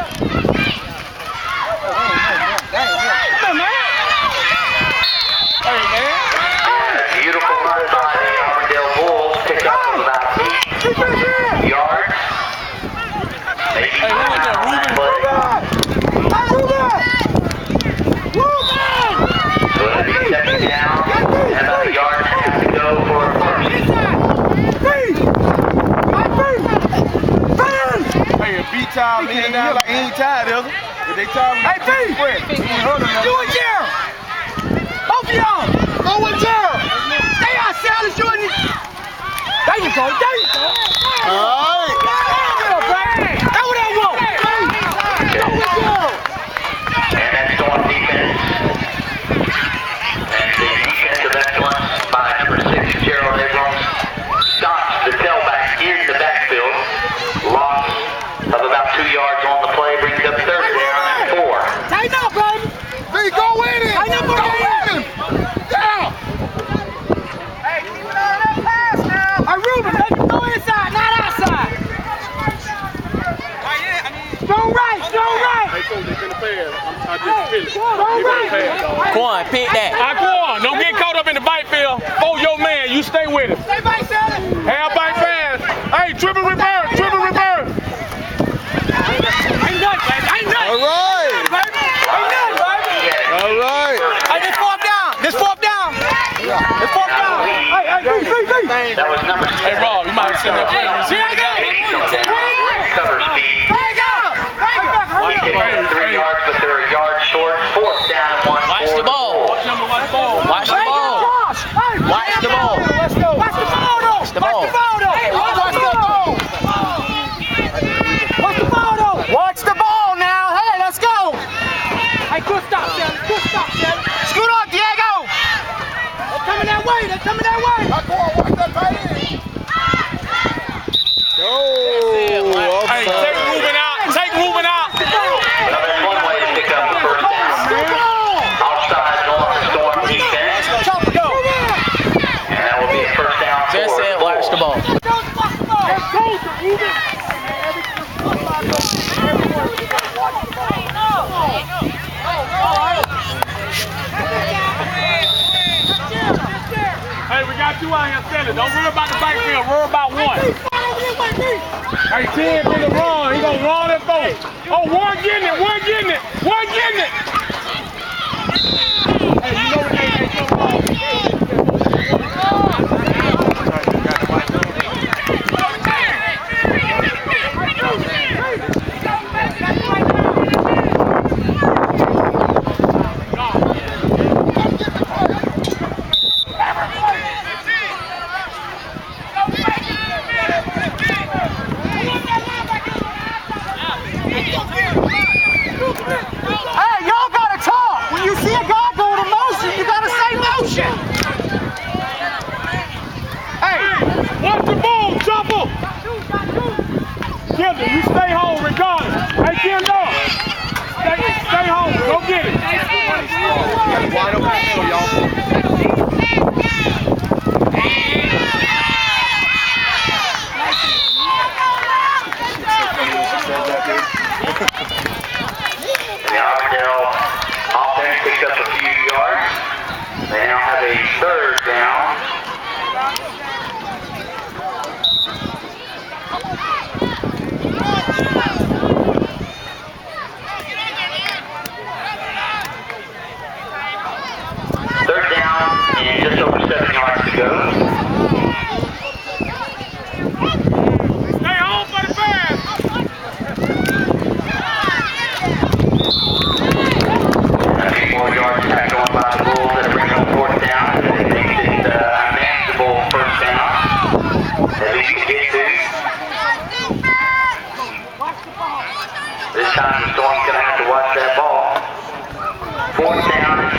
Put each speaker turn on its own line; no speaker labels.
Beautiful run by the Auburndale Bulls. Picked up about 8 yards. Maybe Reuben. So it'll be second down and about a yard and a half to go for a first.
Hey, if B-Time leaning down like he ain't tired, is it? If they tired, hey, B! You and Gerald! Both of y'all! Go with Gerald! Stay out, Silas, you and there you go, there you go! Alright! Go with that one! Go with Gerald!
And that's Storm defense. And the defensive excellence by number 6, Gerald Abrams, stops the tailback in the backfield. Loss of about 2 yards on the play, brings up third down and 4.
Tighten up, baby! B, go with him! Tighten up, go with him! Down! Hey, keep it on that pass now! Hey, Reuben, make him go inside, not outside! Strong right, strong right! Hey, coach, they finna pass. I just feel it. Strong right!
Quan, pick that.
All right, Quan, don't get caught up in the bite field. Oh, your man, you stay with him.
Stay back, Sally!
Half bite pass. Hey, triple reverse, triple reverse.
Ain't nothing, baby. Ain't nothing.
All right.
Baby. Ain't nothing, baby.
All right.
Hey, this fourth down. This fourth down. This fourth down. Hey, hey,
That was number 7.
Hey, Rob, you might have seen that play.
See, I got it.
Cover speed.
Hey, go.
He gets 3 yards, but they're a yard short. 4th down and 1.
Watch the ball. Watch the ball. Watch the ball.
Watch the ball. Watch the ball, though.
Watch the ball.
Hey, watch the ball. Watch the ball, though. Watch the ball now. Hey, let's go. Hey, good stop, Sally. Good stop, Sally. Scoot up, Diego. They're coming that way. They're coming that way. Watch that tight end.
Hey, take Reuben out. Take Reuben out.
Well, that's one way to pick up the first down. Outside on the Storm defense. And that will be a first down.
Just said, watch the ball.
Hey, we got 2 out here standing. Don't worry about the backfield. Worry about 1. Hey, 10 in the run. He gonna run and throw. Oh, 1 getting it. 1 getting it. 1 getting it. Hey, you know what? Hey, come on.
Hey, y'all gotta talk. When you see a guy go to motion, you gotta say motion.
Hey, watch the ball, Chopper. Kendall, you stay home regardless. Hey, Kendall, stay home. Go get it.
Wide open field, y'all.
The Auburndale offense picked up a few yards. They now have a third down. Third down and just over 7 yards to go.
Stay home for the pass.
A few more yards tacked on by the Bulls that bring up 4th down. They think it's a manageable first down. At least you get to. This time the Storm's going to have to watch that ball. 4th down